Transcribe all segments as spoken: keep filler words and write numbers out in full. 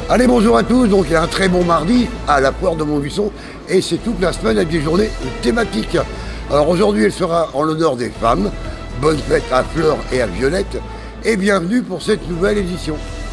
Allez, bonjour à tous, donc il y a un très bon mardi à la foire de Montluçon et c'est toute la semaine avec des journées thématiques. Alors aujourd'hui elle sera en l'honneur des femmes. Bonne fête à Fleur et à Violette et bienvenue pour cette nouvelle édition.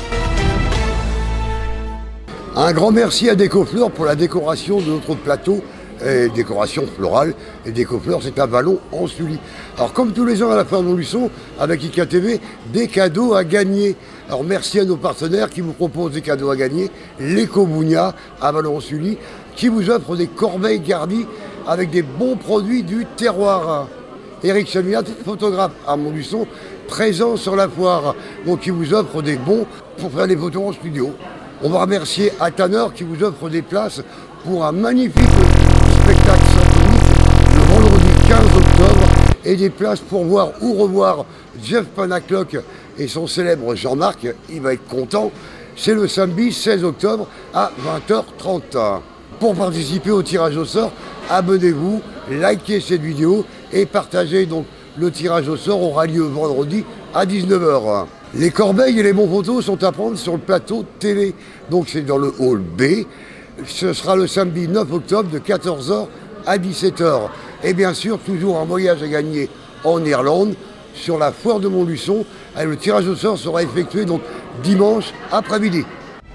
Un grand merci à Décofleur pour la décoration de notre plateau. Et décoration florale, et Décofleur c'est un vallon en Sully. Alors comme tous les ans à la foire de Montluçon, avec I K T V, des cadeaux à gagner. Alors merci à nos partenaires qui vous proposent des cadeaux à gagner. L'Eco-Bougna à Vallon-en-Sully, qui vous offre des corbeilles garnies avec des bons produits du terroir. Eric Chaminat, photographe à Montluçon, présent sur la foire, donc qui vous offre des bons pour faire des photos en studio. On va remercier Tanner qui vous offre des places pour un magnifique spectacle symphonique le vendredi quinze octobre et des places pour voir ou revoir Jeff Panaclock et son célèbre Jean-Marc, il va être content. C'est le samedi seize octobre à vingt heures trente. Pour participer au tirage au sort, abonnez-vous, likez cette vidéo et partagez. Donc le tirage au sort aura lieu vendredi à dix-neuf heures. Les corbeilles et les bons photos sont à prendre sur le plateau télé. Donc c'est dans le hall B. Ce sera le samedi neuf octobre de quatorze heures à dix-sept heures. Et bien sûr, toujours un voyage à gagner en Irlande sur la foire de Montluçon. Et le tirage au sort sera effectué donc dimanche après-midi.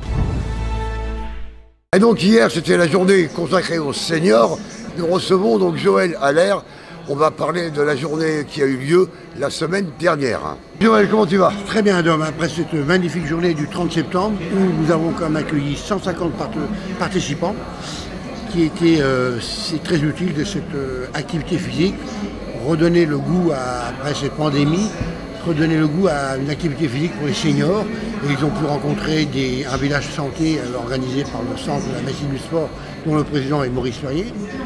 Et donc hier, c'était la journée consacrée aux seniors. Nous recevons donc Joël Allaire. On va parler de la journée qui a eu lieu la semaine dernière. Joël, comment tu vas? Très bien, Dom. Après cette magnifique journée du trente septembre, où nous avons quand même accueilli cent cinquante part participants, qui étaient euh, c'est très utile de cette euh, activité physique, redonner le goût à, après cette pandémie, redonner le goût à une activité physique pour les seniors. Et ils ont pu rencontrer des, un village santé euh, organisé par le centre de la médecine du sport, dont le président est Maurice Ferrier.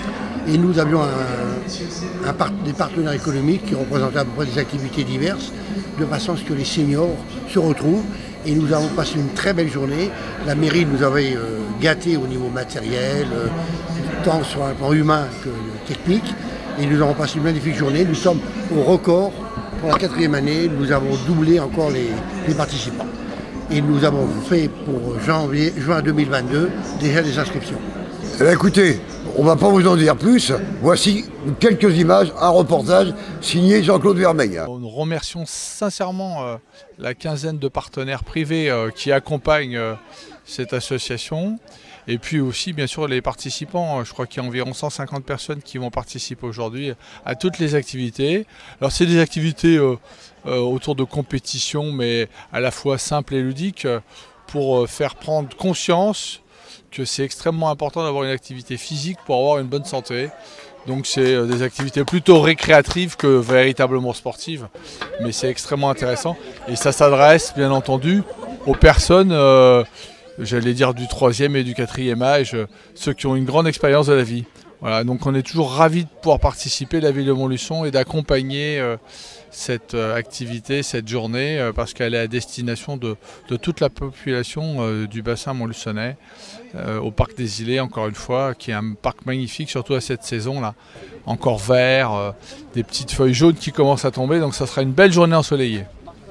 Et nous avions un, un part, des partenaires économiques qui représentaient à peu près des activités diverses, de façon à ce que les seniors se retrouvent. Et nous avons passé une très belle journée. La mairie nous avait euh, gâtés au niveau matériel, euh, tant sur un plan humain que technique. Et nous avons passé une magnifique journée. Nous sommes au record pour la quatrième année. Nous avons doublé encore les, les participants. Et nous avons fait pour janvier, juin deux mille vingt-deux déjà des inscriptions. Eh bien, écoutez, on ne va pas vous en dire plus. Voici quelques images, un reportage signé Jean-Claude Vermeil. Nous remercions sincèrement euh, la quinzaine de partenaires privés euh, qui accompagnent euh, cette association. Et puis aussi, bien sûr, les participants. Je crois qu'il y a environ cent cinquante personnes qui vont participer aujourd'hui à toutes les activités. Alors, c'est des activités euh, euh, autour de compétitions, mais à la fois simples et ludiques, euh, pour euh, faire prendre conscience que c'est extrêmement important d'avoir une activité physique pour avoir une bonne santé. Donc c'est des activités plutôt récréatives que véritablement sportives, mais c'est extrêmement intéressant. Et ça s'adresse bien entendu aux personnes, euh, j'allais dire du troisième et du quatrième âge, euh, ceux qui ont une grande expérience de la vie. Voilà, donc on est toujours ravis de pouvoir participer, la ville de Montluçon, et d'accompagner euh, cette euh, activité, cette journée, euh, parce qu'elle est à destination de, de toute la population euh, du bassin montluçonnais, euh, au parc des Îlets, encore une fois, qui est un parc magnifique, surtout à cette saison-là, encore vert, euh, des petites feuilles jaunes qui commencent à tomber, donc ça sera une belle journée ensoleillée.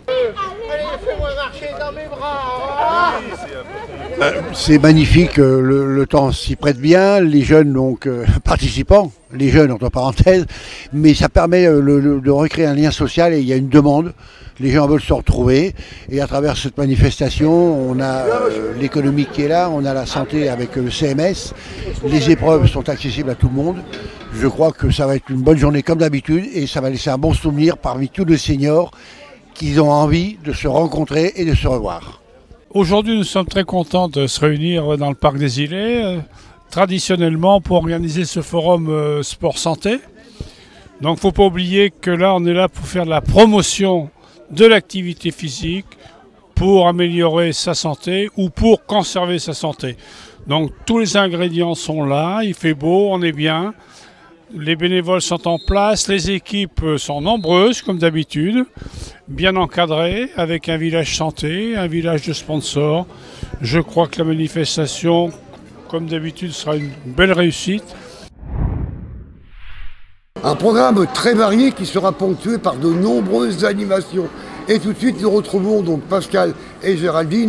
Allez, fais-moi marcher dans mes bras. C'est magnifique, le, le temps s'y prête bien, les jeunes donc euh, participants, les jeunes entre parenthèses, mais ça permet euh, le, le, de recréer un lien social et il y a une demande. Les gens veulent se retrouver et à travers cette manifestation, on a euh, l'économie qui est là, on a la santé avec le C M S, les épreuves sont accessibles à tout le monde. Je crois que ça va être une bonne journée comme d'habitude et ça va laisser un bon souvenir parmi tous les seniors qui ont envie de se rencontrer et de se revoir. Aujourd'hui, nous sommes très contents de se réunir dans le parc des Îlets, euh, traditionnellement pour organiser ce forum euh, sport santé. Donc il ne faut pas oublier que là, on est là pour faire de la promotion de l'activité physique, pour améliorer sa santé ou pour conserver sa santé. Donc tous les ingrédients sont là, il fait beau, on est bien. Les bénévoles sont en place, les équipes sont nombreuses comme d'habitude, bien encadrées, avec un village santé, un village de sponsors. Je crois que la manifestation, comme d'habitude, sera une belle réussite. Un programme très varié qui sera ponctué par de nombreuses animations. Et tout de suite, nous retrouvons donc Pascal et Géraldine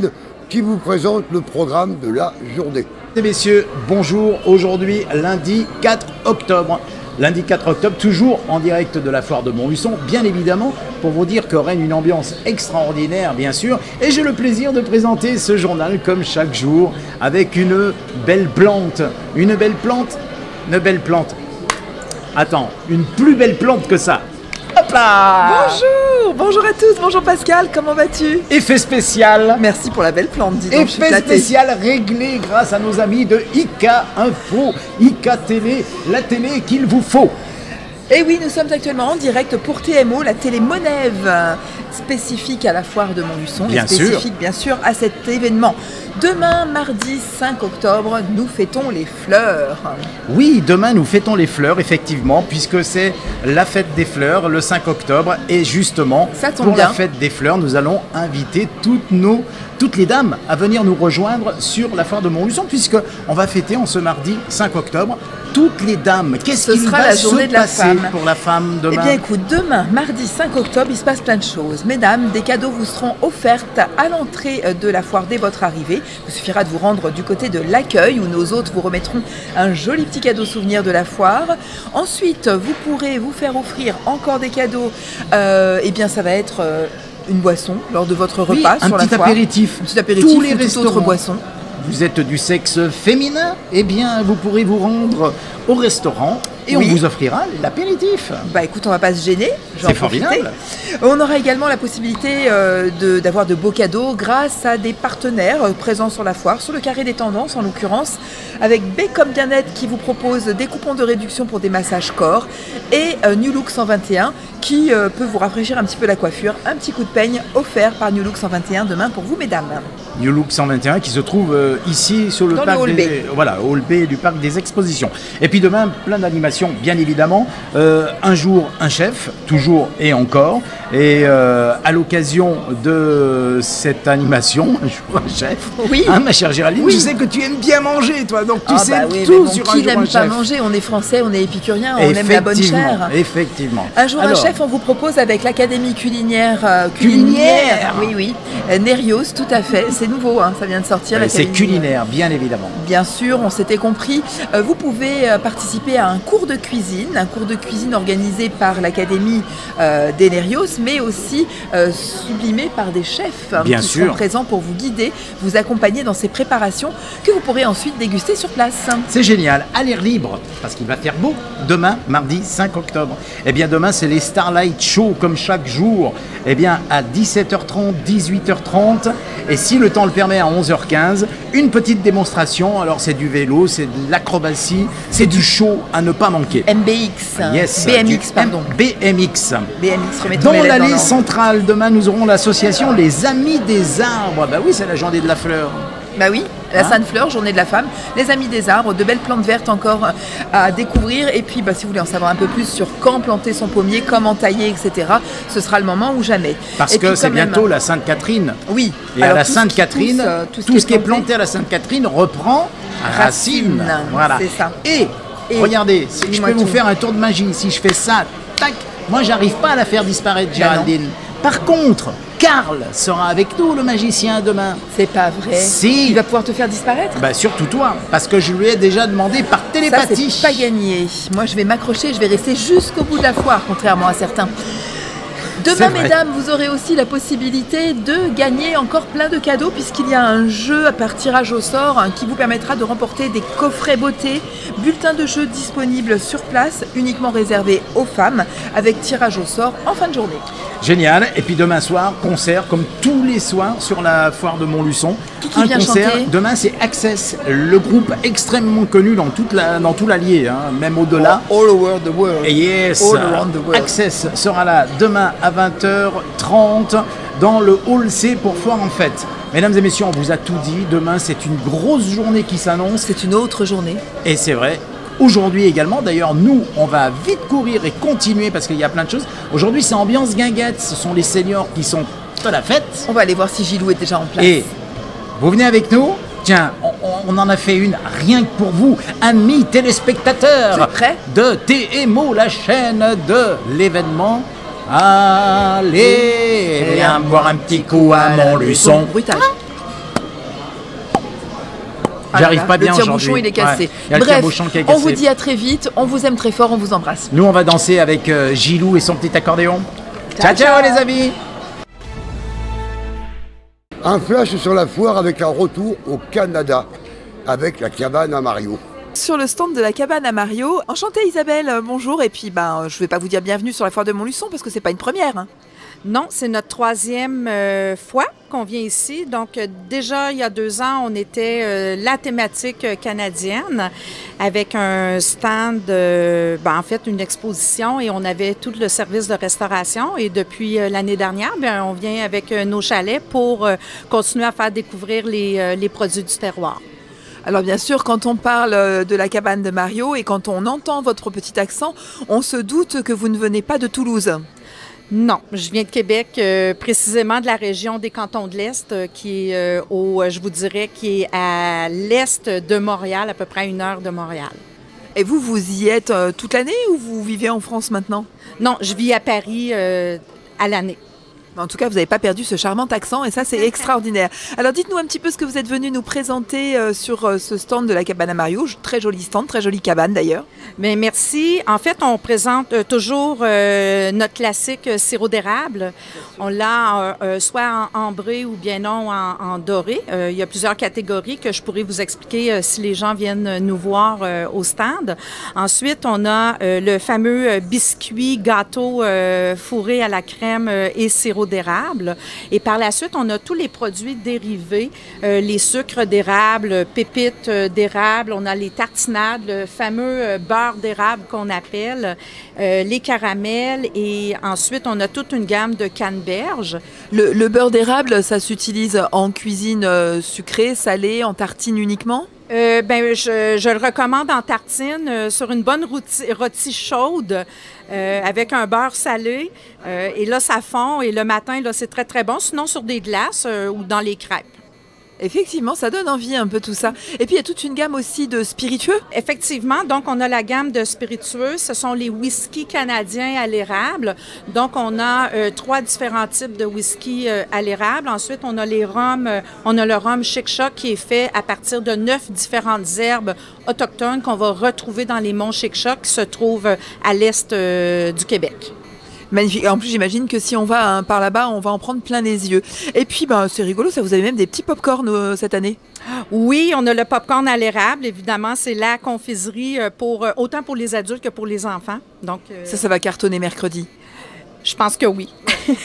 qui vous présente le programme de la journée. Mesdames et messieurs, bonjour. Aujourd'hui, lundi quatre octobre. Lundi quatre octobre, toujours en direct de la foire de Montluçon, bien évidemment, pour vous dire que règne une ambiance extraordinaire, bien sûr. Et j'ai le plaisir de présenter ce journal, comme chaque jour, avec une belle plante. Une belle plante Une belle plante. Attends, une plus belle plante que ça. Hop là! Bonjour, bonjour à tous, bonjour Pascal, comment vas-tu? Effet spécial. Merci pour la belle plante, dis donc, je suis Effet flattée. spécial réglé grâce à nos amis de I K Info, I K Télé, la télé qu'il vous faut. Et oui, nous sommes actuellement en direct pour T M O, la télé Monève, spécifique à la foire de Montluçon Bien et spécifique bien sûr à cet événement. Demain, mardi cinq octobre, nous fêtons les fleurs. Oui, demain nous fêtons les fleurs, effectivement, puisque c'est la fête des fleurs le cinq octobre. Et justement, Ça tombe pour bien. la fête des fleurs, nous allons inviter toutes nos, toutes les dames à venir nous rejoindre sur la foire de Montluçon, puisque on va fêter en ce mardi cinq octobre toutes les dames. Qu'est-ce Ce qu'il sera va la journée se de la passer femme. pour la femme demain? Eh bien écoute, demain, mardi cinq octobre, il se passe plein de choses. Mesdames, des cadeaux vous seront offerts à l'entrée de la foire dès votre arrivée. Il vous suffira de vous rendre du côté de l'accueil où nos hôtes vous remettront un joli petit cadeau souvenir de la foire. Ensuite, vous pourrez vous faire offrir encore des cadeaux. Euh, eh bien ça va être euh, une boisson lors de votre Oui, repas un sur la petit foire. apéritif. Un petit apéritif Tous les ou toute autre restaurants. boisson. Vous êtes du sexe féminin, eh bien vous pourrez vous rendre au restaurant et Oui. on vous offrira l'apéritif. Bah écoute, on va pas se gêner. je vais C'est en profiter. formidable. On aura également la possibilité euh, de- d'avoir de, beaux cadeaux grâce à des partenaires euh, présents sur la foire, sur le carré des tendances en l'occurrence, avec B comme Bien-être qui vous propose des coupons de réduction pour des massages corps et euh, New Look cent vingt et un qui euh, peut vous rafraîchir un petit peu la coiffure. Un petit coup de peigne offert par New Look cent vingt et un demain pour vous mesdames. New Look cent vingt et un qui se trouve euh, ici sur le Dans le parc hall des, B. voilà, hall B du parc des expositions. Et puis demain, plein d'animations, bien évidemment. Euh, un jour, un chef, toujours et encore. Et euh, à l'occasion de cette animation, un jour, un chef. Oui. Hein, ma chère Géraldine, Oui. je sais que tu aimes bien manger, toi, donc tu Ah sais bah oui, mais tout bon, sur qui un jour, n'aime un pas chef. manger? On est français, on est épicurien, on aime la bonne Effectivement, chair. effectivement. Un jour Alors, un chef, on vous propose avec l'académie culinaire. euh, Culinaire. Oui, oui. Euh, Nerios, tout à fait. C'est nouveau, hein, ça vient de sortir. ouais, c'est l'académie. culinaire, bien évidemment. Bien sûr, on s'était compris. Euh, vous pouvez euh, participer à un cours de cuisine, un cours de cuisine organisé par l'académie euh, des Nerios, mais aussi euh, sublimé par des chefs hein, Bien qui sûr. sont présents pour vous guider, vous accompagner dans ces préparations que vous pourrez ensuite déguster sur place. C'est génial, à l'air libre, parce qu'il va faire beau demain, mardi cinq octobre. Eh bien demain, c'est les Starlight Show, comme chaque jour. Eh bien à dix-sept heures trente, dix-huit heures trente, et si le temps le permet à onze heures quinze, une petite démonstration. Alors c'est du vélo, c'est de l'acrobatie, c'est du show à ne pas manquer. M B X, Yes, B M X, du pardon. B M X. B M X, remettons Dans les lettres l'allée l'ordre. centrale, demain, nous aurons l'association Les Amis des Arbres. Bah oui, c'est la journée de la fleur. Bah oui, la Hein Sainte-Fleur, journée de la femme, les amis des arbres, de belles plantes vertes encore à découvrir. Et puis, bah, si vous voulez en savoir un peu plus sur quand planter son pommier, comment tailler, et cetera, ce sera le moment ou jamais. Parce Et que puis, c'est quand même- bientôt la Sainte-Catherine. Oui. Et Alors, à la tout ce qui Sainte-Catherine, pousse, euh, tout, ce qui est planté à la Sainte-Catherine reprend racine. Racine, Voilà. c'est ça. Et, Et, regardez, si je dis-moi peux vous tout. faire un tour de magie, si je fais ça, tac, moi j'arrive pas à la faire disparaître, Ben Géraldine. Par contre, Karl sera avec nous, le magicien, demain. C'est pas vrai. Si. Il va pouvoir te faire disparaître. Bah surtout toi, parce que je lui ai déjà demandé par Ça, télépathie. c'est pas gagné. Moi, je vais m'accrocher, je vais rester jusqu'au bout de la foire, contrairement à certains. C'est Demain, vrai. mesdames, vous aurez aussi la possibilité de gagner encore plein de cadeaux puisqu'il y a un jeu par tirage au sort hein, qui vous permettra de remporter des coffrets beauté, bulletins de jeu disponibles sur place, uniquement réservés aux femmes, avec tirage au sort en fin de journée. Génial. Et puis demain soir, concert comme tous les soirs sur la foire de Montluçon. Qui qui un vient concert. chanter Demain, c'est Access, le groupe extrêmement connu dans, toute la, dans tout l'Allier, hein, même au-delà. All over the world. Et yes, All around the world. Access sera là demain à vingt heures trente dans le hall C pour Foire en Fête. Mesdames et messieurs, on vous a tout dit. Demain, c'est une grosse journée qui s'annonce. C'est une autre journée. Et c'est vrai. Aujourd'hui également, d'ailleurs, nous, on va vite courir et continuer parce qu'il y a plein de choses. Aujourd'hui, c'est ambiance guinguette. Ce sont les seniors qui sont de la fête. On va aller voir si Gilou est déjà en place. Et vous venez avec nous? Tiens, on, on- on en a fait une rien que pour vous, amis téléspectateurs Vous êtes prêts de T M O, la chaîne de l'événement. Allez, viens boire un petit coup à Montluçon. Brutal. Ah J'arrive là là, pas bien le tire-bouchon, aujourd'hui. il est cassé. Ouais, il y a le Bref, tire-bouchon qui est on cassé. vous dit à très vite, on vous aime très fort, on vous embrasse. Nous, on va danser avec euh, Gilou et son petit accordéon. Ciao, ciao, ciao les amis. Un flash sur la foire avec un retour au Canada, avec la cabane à Mario. Sur le stand de la cabane à Mario. Enchantée Isabelle, euh, bonjour. Et puis ben, je ne vais pas vous dire bienvenue sur la foire de Montluçon parce que c'est pas une première. Hein. Non, c'est notre troisième euh, fois qu'on vient ici. Donc, euh, déjà, il y a deux ans, on était euh, la thématique euh, canadienne avec un stand, euh, ben, en fait, une exposition et on avait tout le service de restauration. Et depuis euh, l'année dernière, bien, on vient avec euh, nos chalets pour euh, continuer à faire découvrir les, euh, les produits du terroir. Alors bien sûr, quand on parle de la cabane de Mario et quand on entend votre petit accent, on se doute que vous ne venez pas de Toulouse. Non, je viens de Québec, euh, précisément de la région des Cantons de l'Est, euh, qui est euh, au, je vous dirais, qui est à l'est de Montréal, à peu près à une heure de Montréal. Et vous, vous y êtes euh, toute l'année ou vous vivez en France maintenant? Non, je vis à Paris euh, à l'année. En tout cas, vous n'avez pas perdu ce charmant accent et ça, c'est extraordinaire. Alors, dites-nous un petit peu ce que vous êtes venu nous présenter euh, sur euh, ce stand de la cabane à Mario. Très joli stand, très jolie cabane d'ailleurs. Bien, merci. En fait, on présente euh, toujours euh, notre classique euh, sirop d'érable. On l'a euh, euh, soit en ambré ou bien non en, en doré. Euh, il y a plusieurs catégories que je pourrais vous expliquer euh, si les gens viennent nous voir euh, au stand. Ensuite, on a euh, le fameux euh, biscuit gâteau euh, fourré à la crème euh, et sirop d'érable. Et par la suite, on a tous les produits dérivés, euh, les sucres d'érable, pépites euh, d'érable, on a les tartinades, le fameux euh, beurre d'érable qu'on appelle, euh, les caramels et ensuite, on a toute une gamme de canneberges. Le, le beurre d'érable, ça s'utilise en cuisine euh, sucrée, salée, en tartine uniquement? Euh, ben, je, je le recommande en tartine euh, sur une bonne rôti, rôti chaude euh, avec un beurre salé. Euh, et là, ça fond. Et le matin, là, c'est très, très bon. Sinon, sur des glaces euh, ou dans les crêpes. Effectivement, ça donne envie un peu tout ça. Et puis, il y a toute une gamme aussi de spiritueux. Effectivement, donc on a la gamme de spiritueux. Ce sont les whiskies canadiens à l'érable. Donc, on a euh, trois différents types de whisky euh, à l'érable. Ensuite, on a les rhums. Euh, on a le rhum Chic Choc qui est fait à partir de neuf différentes herbes autochtones qu'on va retrouver dans les monts Chic Choc qui se trouvent à l'est euh, du Québec. Magnifique. En plus, j'imagine que si on va hein, par là-bas, on va en prendre plein les yeux. Et puis, ben, c'est rigolo, ça vous avez même des petits pop-corn euh, cette année? Oui, on a le pop-corn à l'érable. Évidemment, c'est la confiserie pour, autant pour les adultes que pour les enfants. Donc, euh... Ça, ça va cartonner mercredi? Je pense que oui.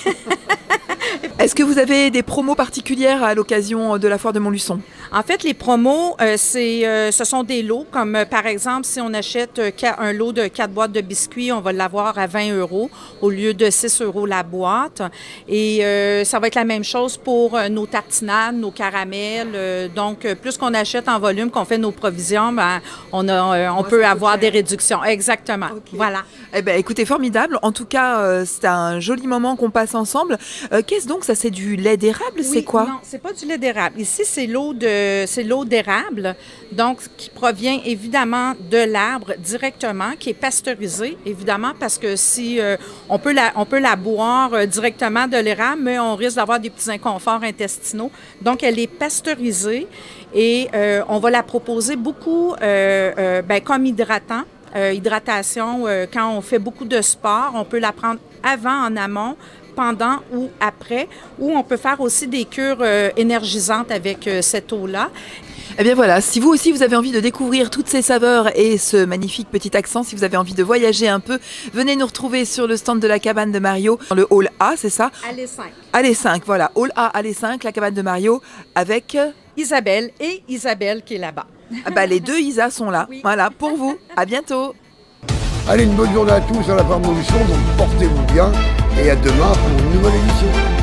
Est-ce que vous avez des promos particulières à l'occasion de la foire de Montluçon? En fait, les promos, euh, c'est, euh, ce sont des lots, comme euh, par exemple, si on achète euh, un lot de quatre boîtes de biscuits, on va l'avoir à vingt euros au lieu de six euros la boîte. Et euh, ça va être la même chose pour euh, nos tartinades, nos caramels. Euh, donc, euh, plus qu'on achète en volume, qu'on fait nos provisions, ben, on, a, euh, on peut avoir des réductions. Exactement. Okay. Voilà. Eh bien, écoutez, formidable. En tout cas, euh, c'est un joli moment qu'on passe ensemble. Euh, qu'est-ce donc? Ça, c'est du lait d'érable? Oui, c'est quoi? Non, c'est pas du lait d'érable. Ici, c'est l'eau de, c'est l'eau d'érable, donc qui provient évidemment de l'arbre directement, qui est pasteurisée, évidemment, parce que si euh, on peut la, on peut la boire euh, directement de l'érable, mais on risque d'avoir des petits inconforts intestinaux. Donc, elle est pasteurisée et euh, on va la proposer beaucoup euh, euh, ben, comme hydratant. Euh, hydratation, euh, quand on fait beaucoup de sport, on peut la prendre avant, en amont, pendant ou après, ou on peut faire aussi des cures euh, énergisantes avec euh, cette eau-là. Eh bien voilà, si vous aussi vous avez envie de découvrir toutes ces saveurs et ce magnifique petit accent, si vous avez envie de voyager un peu, venez nous retrouver sur le stand de la cabane de Mario, dans le hall A, c'est ça? Allée cinq. Allée cinq, voilà, hall A, allée cinq, la cabane de Mario, avec... Isabelle et Isabelle qui est là-bas. Ah bah, les deux Isa sont là, oui. Voilà, pour vous, à bientôt. Allez, une bonne journée à tous à la foire de Montluçon, donc portez-vous bien et à demain pour une nouvelle émission.